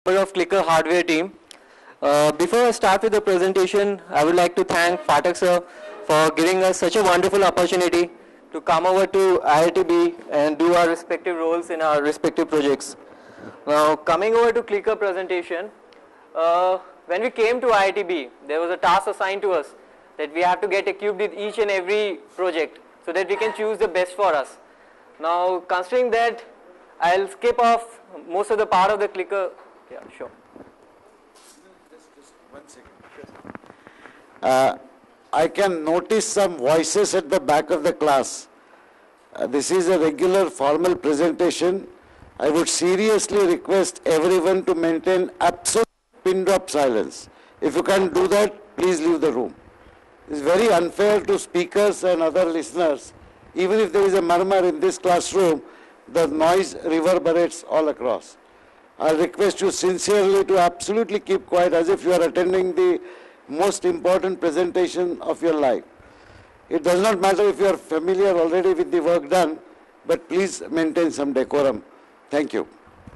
member of Clicker hardware team. Before I start with the presentation, I would like to thank Phatak sir for giving us such a wonderful opportunity to come over to IITB and do our respective roles in our respective projects. Now, coming over to Clicker presentation, when we came to IITB, there was a task assigned to us that we have to get equipped with each and every project so that we can choose the best for us. Now, considering that, I'll skip off most of the part of the Clicker. Yeah, sure. Just 1 second. I can notice some voices at the back of the class. This is a regular formal presentation. I would seriously request everyone to maintain absolute pin drop silence. If you can't do that, please leave the room. It's very unfair to speakers and other listeners. Even if there is a murmur in this classroom, the noise reverberates all across. I request you sincerely to absolutely keep quiet as if you are attending the most important presentation of your life. It does not matter if you are familiar already with the work done, but please maintain some decorum. Thank you.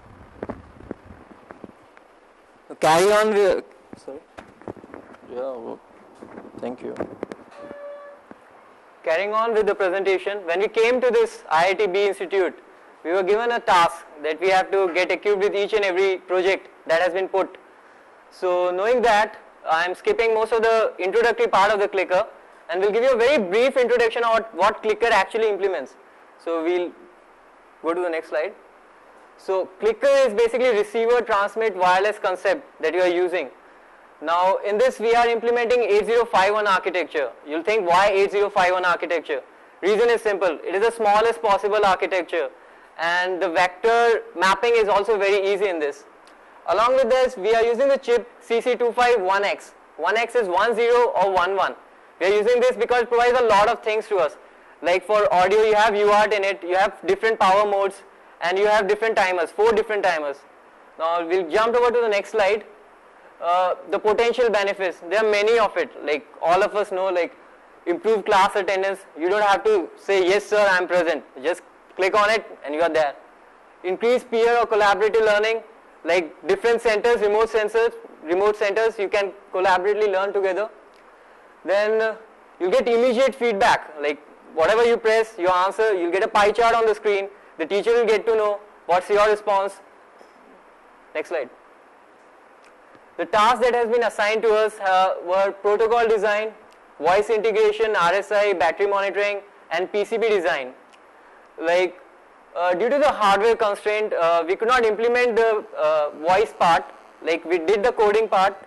Carry on with, sorry. Yeah, thank you. Carrying on with the presentation, when we came to this IITB Institute, we were given a task that we have to get equipped with each and every project that has been put. So knowing that, I am skipping most of the introductory part of the Clicker and will give you a very brief introduction of what Clicker actually implements. So we'll go to the next slide. So Clicker is basically receiver transmit wireless concept that you are using. Now in this we are implementing 8051 architecture. You'll think why 8051 architecture? Reason is simple. It is the smallest possible architecture and the vector mapping is also very easy in this. Along with this we are using the chip CC251X. 1X is 10 or 11. We are using this because it provides a lot of things to us. Like for audio you have UART in it, you have different power modes and you have different timers, 4 different timers. Now we'll jump over to the next slide. The potential benefits, there are many of it, like all of us know, like improve class attendance. You don't have to say yes sir I am present, just click on it and you are there. Increase peer or collaborative learning, like different centers, remote centers you can collaboratively learn together. Then you get immediate feedback, like whatever you press, your answer, you'll get a pie chart on the screen, the teacher will get to know what's your response. Next slide. The tasks that has been assigned to us were protocol design, voice integration, RSI, battery monitoring and PCB design. Like due to the hardware constraint, we could not implement the voice part, like we did the coding part.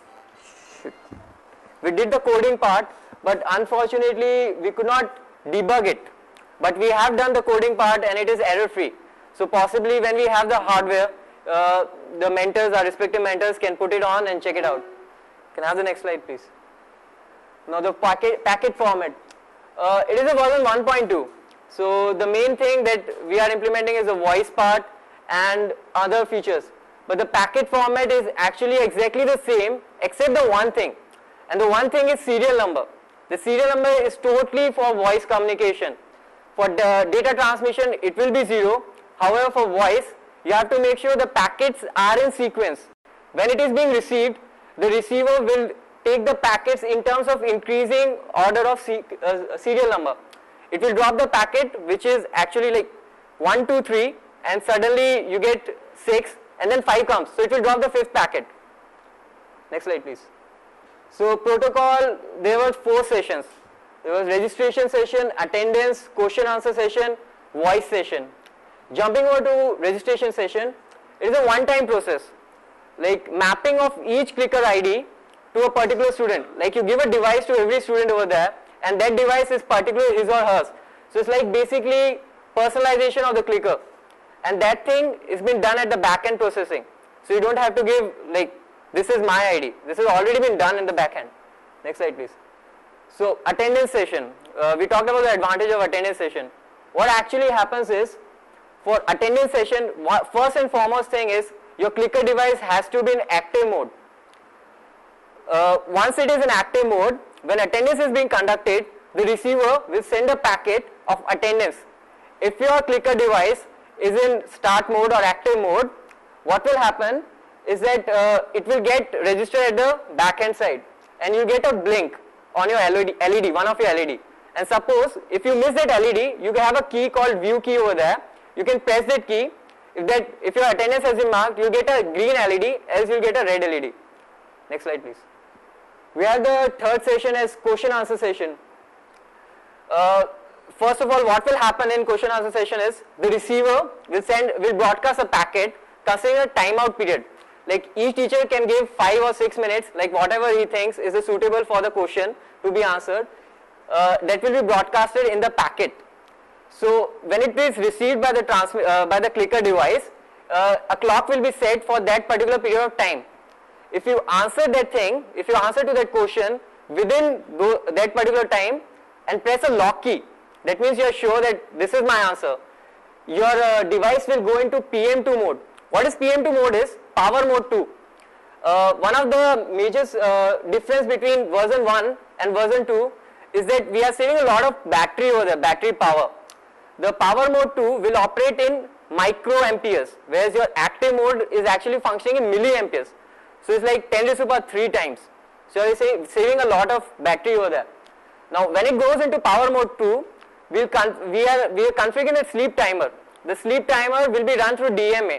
But unfortunately we could not debug it. But we have done the coding part and it is error free. So possibly when we have the hardware, the mentors, our respective mentors can put it on and check it out. Can I have the next slide please? Now the packet format. It is a version 1.2. So the main thing that we are implementing is the voice part and other features. But the packet format is actually exactly the same except the one thing. And the one thing is serial number. The serial number is totally for voice communication. For the data transmission it will be 0. However for voice you have to make sure the packets are in sequence. When it is being received, the receiver will take the packets in terms of increasing order of serial number. It will drop the packet which is actually like 1, 2, 3 and suddenly you get 6 and then 5 comes. So it will drop the 5th packet. Next slide please. So protocol, there were 4 sessions. There was registration session, attendance, question answer session, voice session. Jumping over to registration session, it is a one-time process, like mapping of each Clicker ID to a particular student. Like you give a device to every student over there and that device is particular his or hers. So it's like basically personalization of the Clicker and that thing is been done at the back-end processing. So you don't have to give like this is my ID. This has already been done in the back-end. Next slide please. So attendance session, we talked about the advantage of attendance session. What actually happens is, for attendance session, first and foremost thing is your Clicker device has to be in active mode. Once it is in active mode, when attendance is being conducted, the receiver will send a packet of attendance. If your Clicker device is in start mode or active mode, what will happen? is that it will get registered at the back end side, and you get a blink on your LED, one of your LED. And suppose if you miss that LED, you have a key called view key over there. You can press that key. If your attendance has been marked, you'll get a green LED, else you'll get a red LED. Next slide, please. We have the third session as question answer session. First of all, what will happen in question answer session is the receiver will broadcast a packet considering a timeout period. Like each teacher can give 5 or 6 minutes, like whatever he thinks is suitable for the question to be answered. That will be broadcasted in the packet. So when it is received by the clicker device, a clock will be set for that particular period of time. If you answer that thing, if you answer to that question within that particular time and press a lock key, that means you are sure that this is my answer. Your device will go into PM2 mode. What is PM2 mode is? Power mode 2. One of the major difference between version 1 and version 2 is that we are saving a lot of battery over there, battery power. The power mode 2 will operate in microamperes, whereas your active mode is actually functioning in milliamperes. So it's like 10 to the power 3 times. So you are saving a lot of battery over there. Now when it goes into power mode 2, we are configuring a sleep timer. The sleep timer will be run through DMA.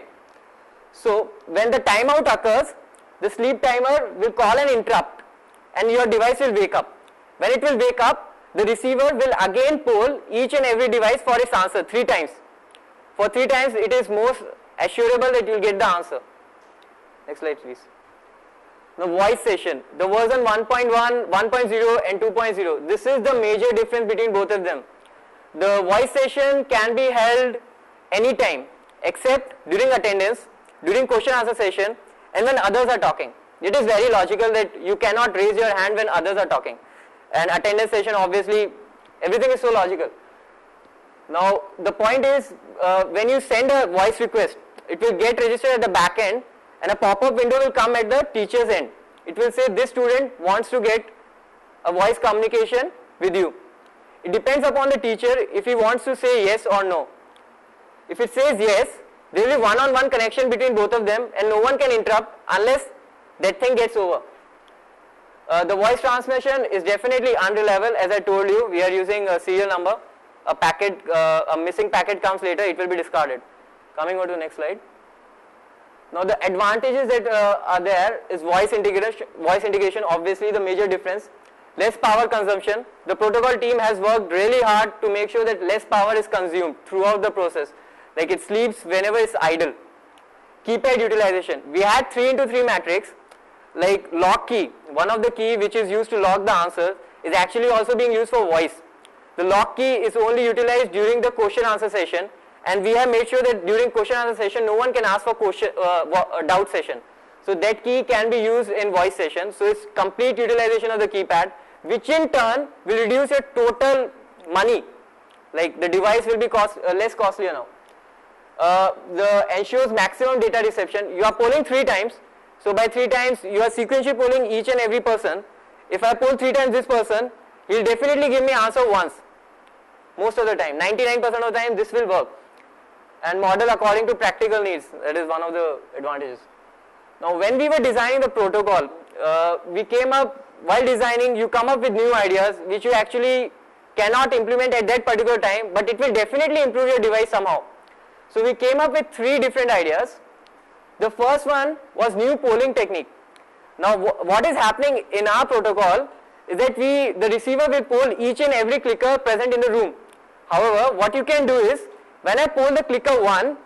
So when the timeout occurs, the sleep timer will call an interrupt and your device will wake up. When it will wake up, the receiver will again poll each and every device for its answer 3 times. For 3 times it is most assurable that you will get the answer. Next slide please. The voice session, the version 1.1, 1.0 and 2.0. This is the major difference between both of them. The voice session can be held anytime except during attendance, during question answer session and when others are talking. It is very logical that you cannot raise your hand when others are talking. And attendance session, obviously everything is so logical. Now the point is when you send a voice request, it will get registered at the back end and a pop-up window will come at the teacher's end. It will say this student wants to get a voice communication with you. It depends upon the teacher if he wants to say yes or no. If it says yes, there will be one-on-one connection between both of them and no one can interrupt unless that thing gets over. The voice transmission is definitely unreliable. As I told you, we are using a serial number. A missing packet comes later, it will be discarded. Coming on to the next slide. Now the advantages that are there is voice integration, obviously the major difference. Less power consumption. The protocol team has worked really hard to make sure that less power is consumed throughout the process. Like it sleeps whenever it's idle. Keypad utilization. We had 3x3 matrix. Like lock key, one of the key which is used to lock the answer is actually also being used for voice. The lock key is only utilized during the question answer session, and we have made sure that during question answer session no one can ask for doubt session. So that key can be used in voice session. So it's complete utilization of the keypad, which in turn will reduce your total money. Like the device will be less costlier now. The ensures maximum data reception. You are polling 3 times. So by 3 times you are sequentially polling each and every person. If I poll 3 times this person, he will definitely give me answer once. Most of the time, 99% of the time this will work. And model according to practical needs, that is one of the advantages. Now when we were designing the protocol, we came up, while designing you come up with new ideas which you actually cannot implement at that particular time, but it will definitely improve your device somehow. So we came up with 3 different ideas. The first one was new polling technique. Now what is happening in our protocol is that the receiver will poll each and every clicker present in the room. However, what you can do is, when I poll the clicker 1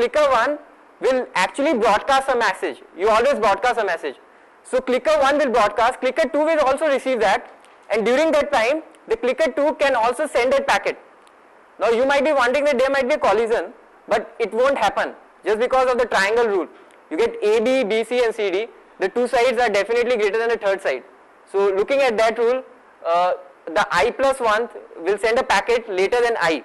will actually broadcast a message. You always broadcast a message. So clicker 1 will broadcast, clicker 2 will also receive that, and during that time the clicker 2 can also send a packet. Now you might be wondering that there might be a collision, but it won't happen just because of the triangle rule. You get AB, BC and CD, the 2 sides are definitely greater than the third side. So looking at that rule, the I plus 1 will send a packet later than I.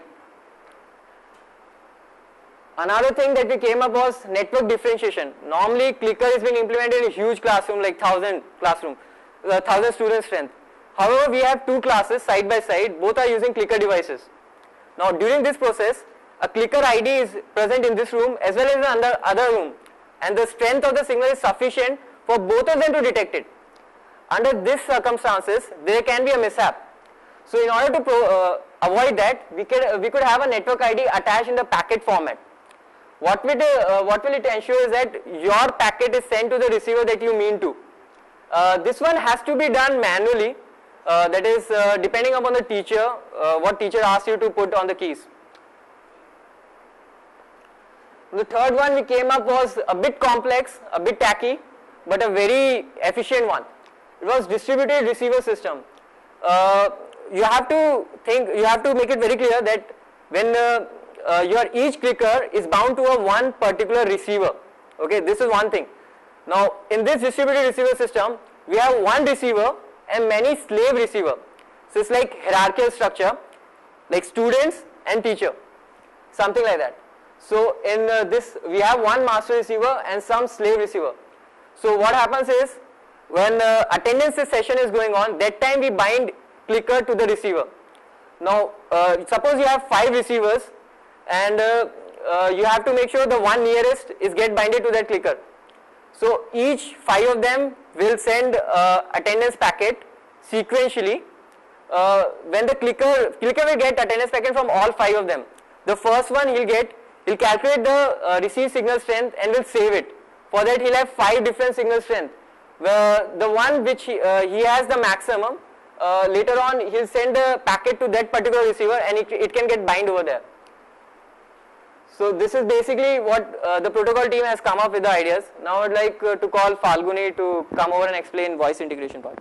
Another thing that we came up was network differentiation. Normally clicker is being implemented in a huge classroom like 1000 student strength. However, we have 2 classes side by side, both are using clicker devices. Now during this process, a clicker ID is present in this room as well as in the other room, and the strength of the signal is sufficient for both of them to detect it. Under these circumstances, there can be a mishap. So in order to avoid that, we could have a network ID attached in the packet format. What will it ensure is that your packet is sent to the receiver that you mean to. This one has to be done manually, that is depending upon the teacher, what teacher asks you to put on the keys. The third one we came up was a bit complex, a bit tacky, but a very efficient one. It was distributed receiver system. You have to make it very clear that when your each clicker is bound to one particular receiver. Okay, this is one thing. Now in this distributed receiver system, we have one receiver and many slave receiver. So it's like hierarchical structure, like students and teacher, something like that. So in this we have one master receiver and some slave receiver. So what happens is, when attendance session is going on, that time we bind clicker to the receiver. Now suppose you have 5 receivers and you have to make sure the one nearest is get binded to that clicker. So each 5 of them will send attendance packet sequentially. When the clicker will get attendance packet from all 5 of them. The first one he'll calculate the received signal strength and will save it. For that he'll have 5 different signal strength. The one which he has the maximum, later on he'll send the packet to that particular receiver and it can get bind over there. So this is basically what the protocol team has come up with the ideas. Now I would like to call Falguni to come over and explain voice integration part.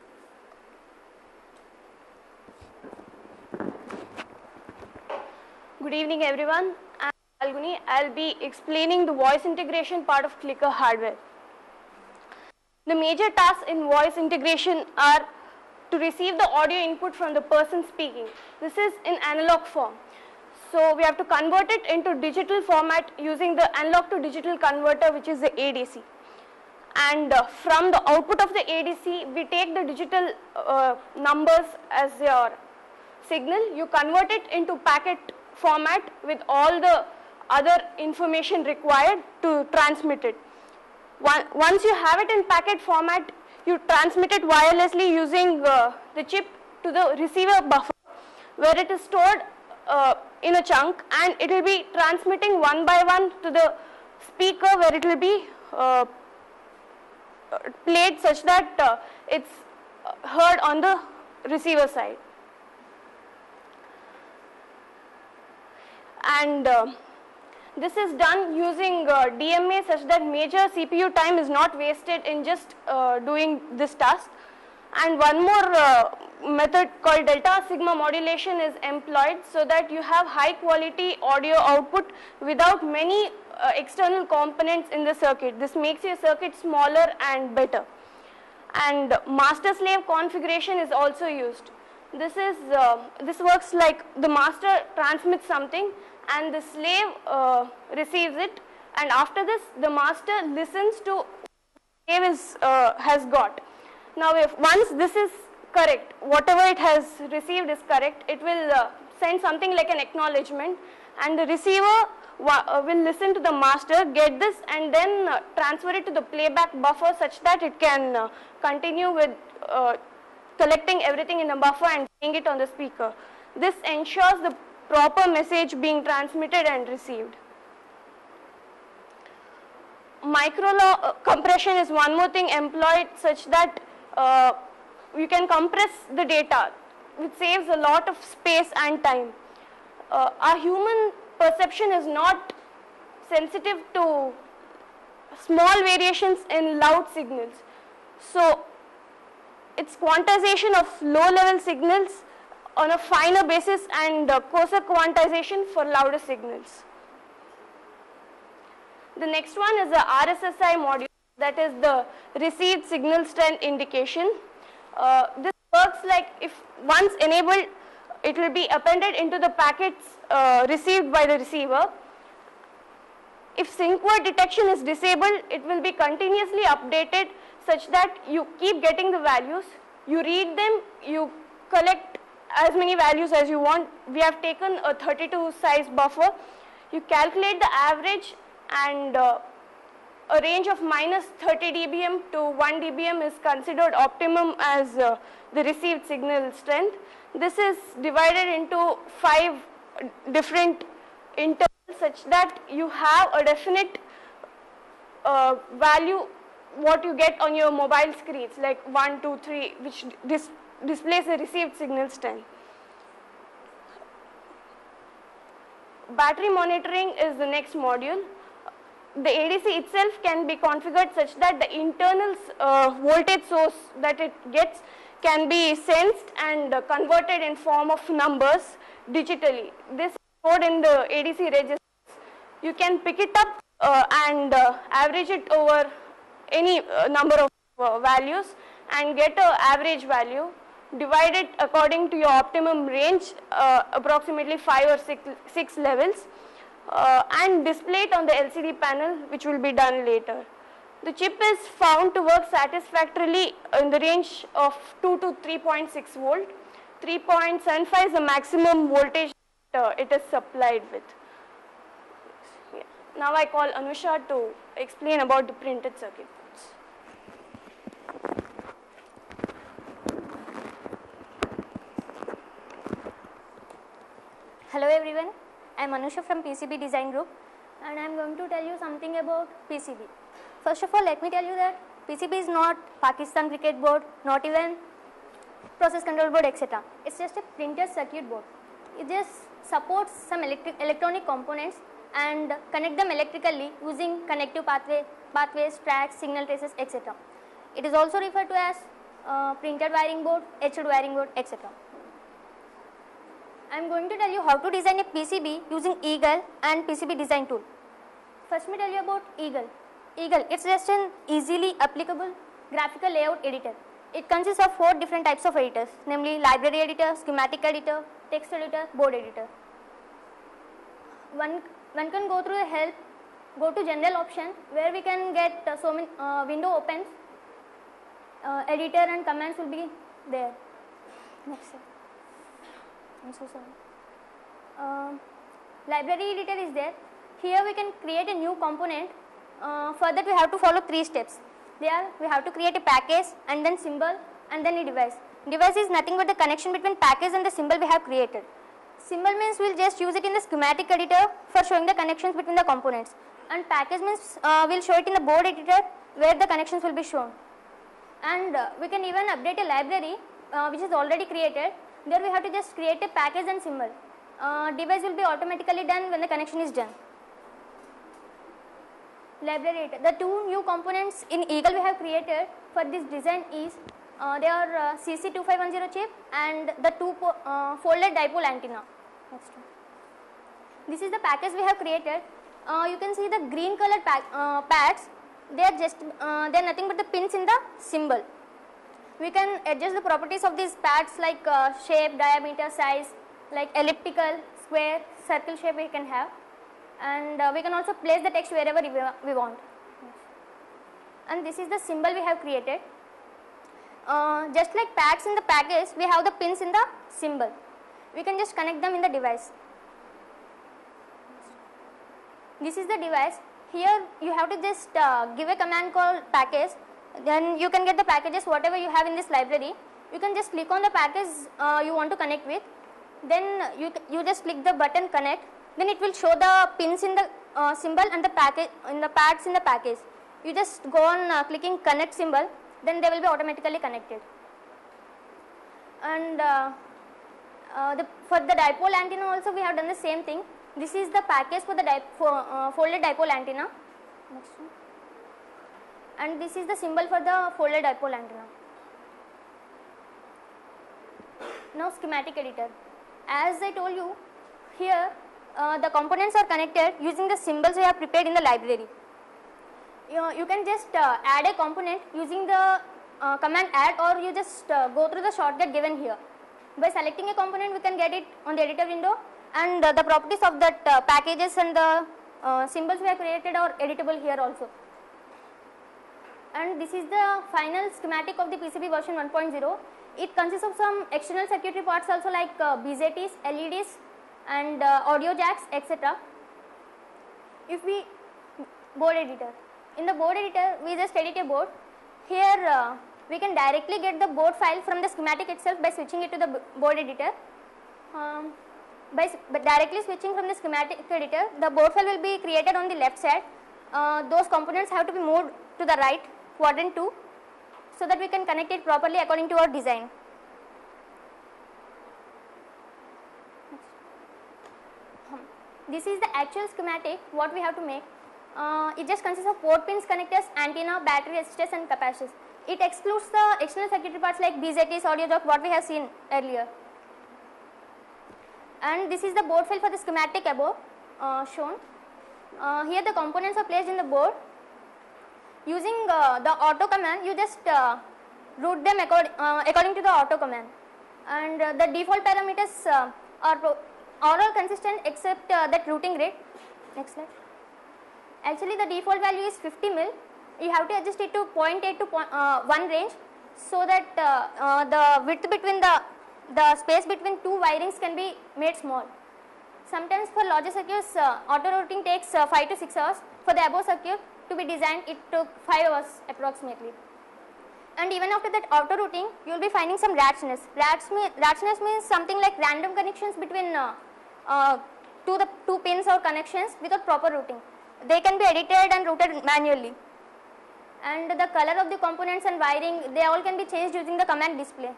Good evening everyone. I am Falguni. I will be explaining the voice integration part of clicker hardware. The major tasks in voice integration are to receive the audio input from the person speaking. This is in analog form. So we have to convert it into digital format using the analog to digital converter, which is the ADC. And from the output of the ADC, we take the digital numbers as your signal. You convert it into packet format with all the other information required to transmit it. Once you have it in packet format, you transmit it wirelessly using the chip to the receiver buffer, where it is stored in a chunk, and it will be transmitting one by one to the speaker, where it will be played such that it's heard on the receiver side. And this is done using DMA such that major CPU time is not wasted in just doing this task. And one more method called delta sigma modulation is employed, so that you have high quality audio output without many external components in the circuit. This makes your circuit smaller and better. And master slave configuration is also used. This works like the master transmits something and the slave receives it, and after this the master listens to what the slave has got. Now once this is correct, whatever it has received is correct, it will send something like an acknowledgement, and the receiver will listen to the master, get this, and then transfer it to the playback buffer such that it can continue with collecting everything in the buffer and playing it on the speaker. This ensures the proper message being transmitted and received. Micro compression is one more thing employed such that you can compress the data, which saves a lot of space and time. Our human perception is not sensitive to small variations in loud signals. So it's quantization of low-level signals on a finer basis and coarser quantization for louder signals. The next one is the RSSI module, that is the received signal strength indication. This works like, if once enabled, it will be appended into the packets received by the receiver. If sync word detection is disabled, it will be continuously updated such that you keep getting the values, you read them, you collect as many values as you want. We have taken a 32 size buffer. You calculate the average and a range of minus 30 dBm to 1 dBm is considered optimum as the received signal strength. This is divided into 5 different intervals such that you have a definite value what you get on your mobile screens like 1, 2, 3 which displays the received signal strength. Battery monitoring is the next module. The ADC itself can be configured such that the internal voltage source that it gets can be sensed and converted in form of numbers digitally. This is stored in the ADC registers. You can pick it up and average it over any number of values and get an average value, divide it according to your optimum range, approximately 5 or 6 levels, and display it on the LCD panel, which will be done later. The chip is found to work satisfactorily in the range of 2 to 3.6 volt. 3.75 is the maximum voltage it is supplied with. Yeah. Now I call Anusha to explain about the printed circuit boards. Hello everyone, I am Anusha from PCB Design Group and I am going to tell you something about PCB. First of all, let me tell you that PCB is not Pakistan cricket board, not even process control board, etc. It's just a printed circuit board. It just supports some electronic components and connect them electrically using connective pathways, tracks, signal traces, etc. It is also referred to as printed wiring board, etched wiring board, etc. I am going to tell you how to design a PCB using Eagle and PCB design tool. First, let me tell you about Eagle. Eagle, it's just an easily applicable graphical layout editor. It consists of 4 different types of editors, namely library editor, schematic editor, text editor, board editor. One can go through the help, go to general option where we can get so many window opens, editor and commands will be there. Next slide. I'm so sorry. Library editor is there. Here we can create a new component. For that we have to follow 3 steps. There we have to create a package and then symbol and then a device. Device is nothing but the connection between package and the symbol we have created. Symbol means we will just use it in the schematic editor for showing the connections between the components, and package means we will show it in the board editor where the connections will be shown. And we can even update a library which is already created. There we have to just create a package and symbol. Device will be automatically done when the connection is done. Library editor. The 2 new components in Eagle we have created for this design is they are CC2510 chip and the 2 folded dipole antenna. Next one. This is the package we have created. You can see the green colored pads. They are just they are nothing but the pins in the symbol. We can adjust the properties of these pads like shape, diameter, size, like elliptical, square, circle shape we can have, and we can also place the text wherever we want. And this is the symbol we have created. Just like pads in the package, we have the pins in the symbol. We can just connect them in the device. This is the device. Here you have to just give a command called package. Then you can get the packages whatever you have in this library. You can just click on the package you want to connect with. Then you just click the button connect. Then it will show the pins in the symbol and the package in the pads in the package. You just go on clicking connect symbol. Then they will be automatically connected. And for the dipole antenna also we have done the same thing. This is the package for the folded dipole antenna. Next one. And this is the symbol for the folded dipole antenna. Now schematic editor. As I told you, here the components are connected using the symbols we have prepared in the library. You can just add a component using the command add, or you just go through the shortcut given here. By selecting a component we can get it on the editor window, and the properties of that packages and the symbols we have created are editable here also. And this is the final schematic of the PCB version 1.0. It consists of some external circuitry parts also like BJTs, LEDs and audio jacks, etc. If we board editor. In the board editor, we just edit a board. Here we can directly get the board file from the schematic itself by switching it to the board editor. By directly switching from the schematic editor, the board file will be created on the left side. Those components have to be moved to the right, quadrant 2, so that we can connect it properly according to our design. This is the actual schematic what we have to make. It just consists of port pins, connectors, antenna, battery, resistors and capacitors. It excludes the external circuitry parts like BZTs, audio jack, what we have seen earlier. And this is the board file for the schematic above shown. Here the components are placed in the board. Using the auto command, you just route them according to the auto command. And the default parameters are all consistent except that routing rate. Next slide. Actually the default value is 50 mil. You have to adjust it to 0.8 to 1 range, so that the width between the space between two wirings can be made small. Sometimes for larger circuits, auto routing takes 5 to 6 hours. For the above circuit to be designed, it took 5 hours approximately. And even after that auto routing, you will be finding some ratchness. Ratchness means something like random connections between two pins or connections without proper routing. They can be edited and routed manually. And the color of the components and wiring, they all can be changed using the command display.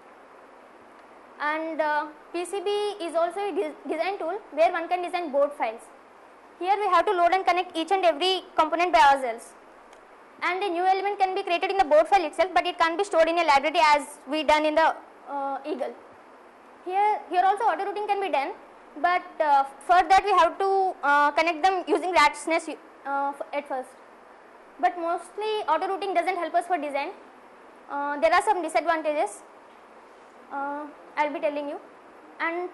And PCB is also a design tool where one can design board files. Here we have to load and connect each and every component by ourselves. And a new element can be created in the board file itself, but it can't be stored in a library as we done in the Eagle. Here also auto routing can be done, but for that we have to connect them using ratchness at first. But mostly auto routing doesn't help us for design. There are some disadvantages. I'll be telling you. And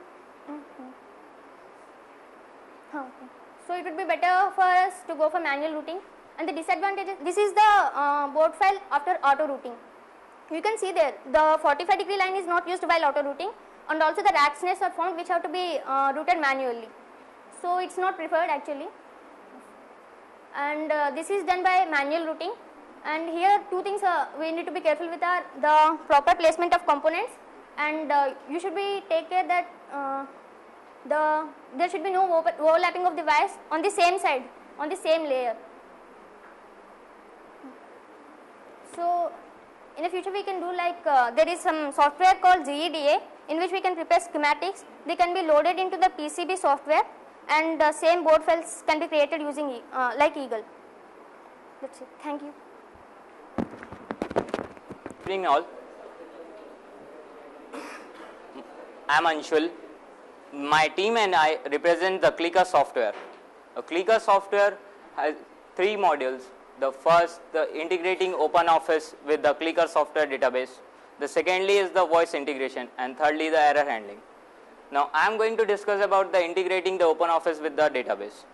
so it would be better for us to go for manual routing. And the disadvantages, this is the board file after auto routing. You can see there the 45-degree line is not used while auto routing, and also the ratchness are found which have to be routed manually. So it's not preferred actually. And this is done by manual routing. And here two things we need to be careful with are the proper placement of components, and you should be take care that there should be no overlapping of the wires on the same side, on the same layer. So in the future we can do like there is some software called GEDA in which we can prepare schematics. They can be loaded into the PCB software, and the same board files can be created using like Eagle. That's it. Thank you. Good evening all. I am Anshul. My team and I represent the Clicker software. A Clicker software has 3 modules. The first, the integrating OpenOffice with the Clicker software database. The secondly is the voice integration, and thirdly the error handling. Now I am going to discuss about the integrating the OpenOffice with the database.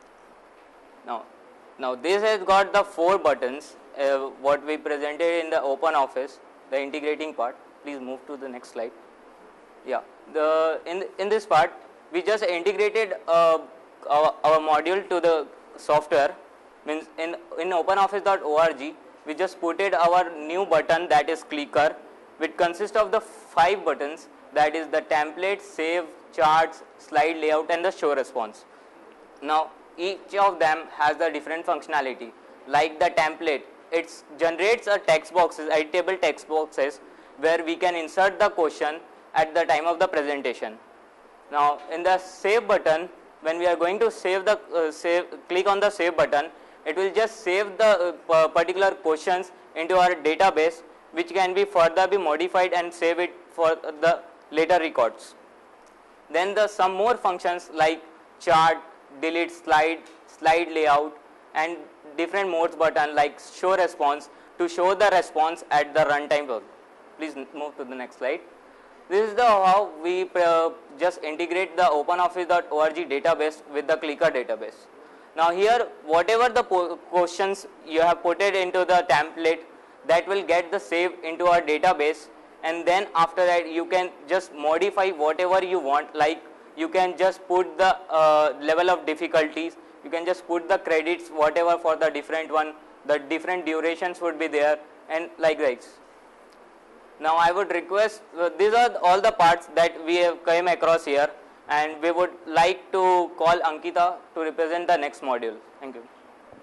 Now this has got the 4 buttons what we presented in the OpenOffice, the integrating part. Please move to the next slide. Yeah, in this part we just integrated our module to the software. Means in OpenOffice.org we just putted our new button, that is Clicker, which consists of the 5 buttons, that is the template, save, charts, slide layout and the show response. Now each of them has the different functionality. Like the template, it generates a text boxes, editable text boxes, where we can insert the question at the time of the presentation. Now in the save button, when we are going to save the click on the save button, it will just save the particular questions into our database, which can be further be modified and save it for the later records. Then some more functions like chart, delete slide, slide layout, and different modes button like show response to show the response at the runtime. Please move to the next slide. This is how we just integrate the OpenOffice.org database with the Clicker database. Now here, whatever the questions you have put it into the template, that will get the save into our database, and then after that you can just modify whatever you want. Like you can just put the level of difficulties, You can just put the credits, whatever for the different one, the different durations would be there, and like that. Now I would request, these are all the parts that we have come across here, and we would like to call Ankita to represent the next module. Thank you.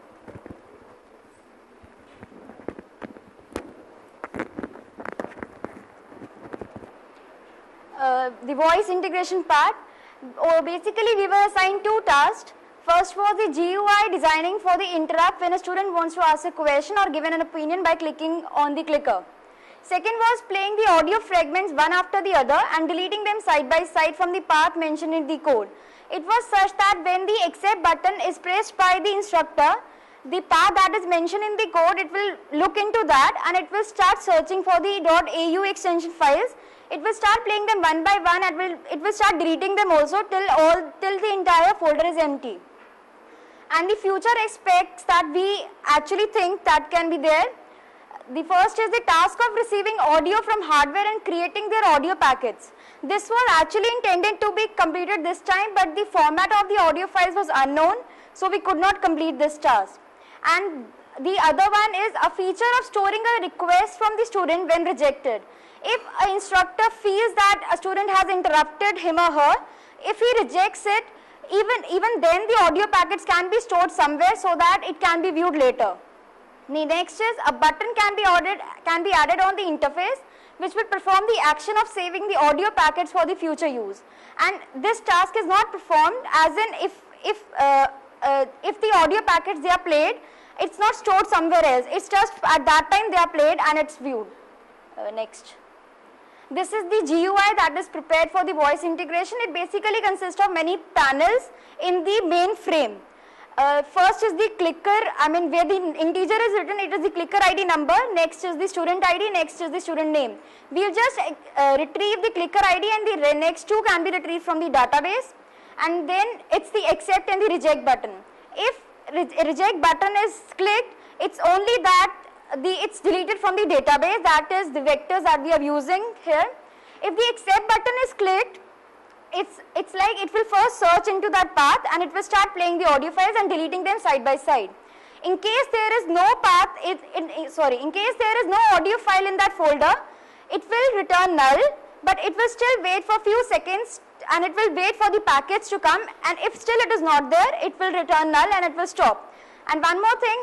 The voice integration part, basically we were assigned two tasks. First was the GUI designing for the interrupt when a student wants to ask a question or given an opinion by clicking on the clicker. Second was playing the audio fragments one after the other and deleting them side by side from the path mentioned in the code. It was such that when the accept button is pressed by the instructor, the path that is mentioned in the code, it will look into that and it will start searching for the .au extension files. It will start playing them one by one and it will start deleting them also till the entire folder is empty. And the future aspects that we actually think that can be there. The first is the task of receiving audio from hardware and creating their audio packets. This was actually intended to be completed this time, but the format of the audio files was unknown, so we could not complete this task. And the other one is a feature of storing a request from the student when rejected. If an instructor feels that a student has interrupted him or her, if he rejects it, even then the audio packets can be stored somewhere so that it can be viewed later. The next is a button can be added on the interface which will perform the action of saving the audio packets for the future use. And this task is not performed as in if the audio packets they are played, it's not stored somewhere else. It's just at that time they are played and it's viewed. Next. This is the GUI that is prepared for the voice integration. It basically consists of many panels in the main frame. First is the clicker, where the integer is written, it is the clicker ID number, next is the student ID, next is the student name. We will just retrieve the clicker ID and the next two can be retrieved from the database, and then it's the accept and the reject button. If reject button is clicked, it's only that it's deleted from the database, that is the vectors that we are using here. If the accept button is clicked, it's like it will first search into that path and it will start playing the audio files and deleting them side by side. In case there is no path, in case there is no audio file in that folder, it will return null, but it will still wait for a few seconds and it will wait for the packets to come, and if still it is not there, it will return null and it will stop. And one more thing,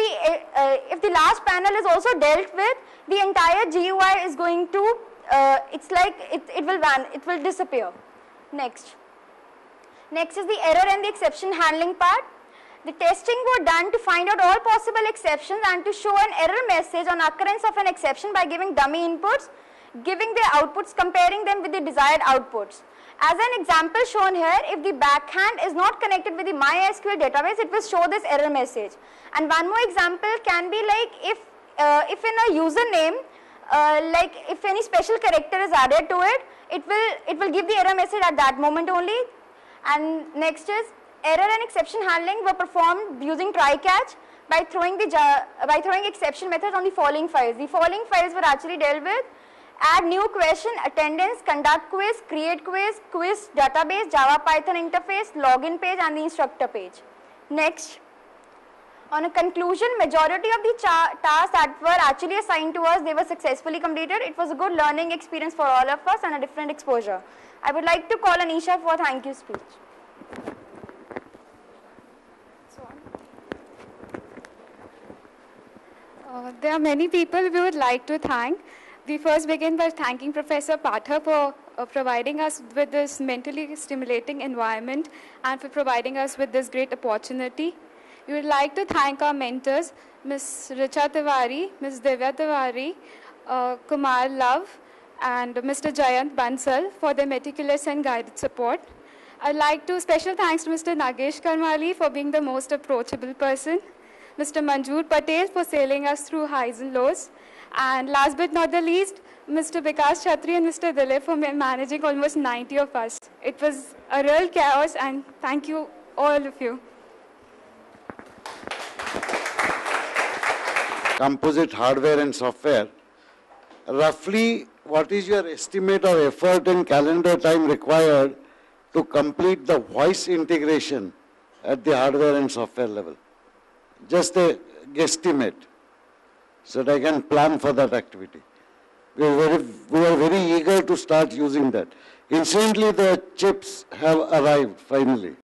if the last panel is also dealt with, the entire GUI is going to, it's like it will disappear. Next is the error and the exception handling part. The testing were done to find out all possible exceptions and to show an error message on occurrence of an exception by giving dummy inputs, giving their outputs, comparing them with the desired outputs. As an example shown here, if the backhand is not connected with the MySQL database, it will show this error message. And one more example can be like if in a username, like if any special character is added to it, it will give the error message at that moment only. And next is error and exception handling were performed using try catch by throwing exception methods on the following files. The following files were actually dealt with: add new question, attendance, conduct quiz, create quiz database, Java Python interface, login page and the instructor page. Next. On a conclusion, majority of the tasks that were actually assigned to us, they were successfully completed. It was a good learning experience for all of us and a different exposure. I would like to call Anisha for a thank you speech. There are many people we would like to thank. We first begin by thanking Professor Pathak for providing us with this mentally stimulating environment and for providing us with this great opportunity. We would like to thank our mentors, Ms. Richa Tiwari, Ms. Divya Tiwari, Kumar Love, and Mr. Jayant Bansal for their meticulous and guided support. I'd like to special thanks to Mr. Nagesh Karmali for being the most approachable person, Mr. Manjoor Patel for sailing us through highs and lows, and last but not the least, Mr. Vikas Chatri and Mr. Dilip for managing almost 90 of us. It was a real chaos, and thank you, all of you. Composite hardware and software, roughly what is your estimate of effort and calendar time required to complete the voice integration at the hardware and software level. Just a guesstimate, so that I can plan for that activity. We are very eager to start using that. Incidentally, the chips have arrived finally.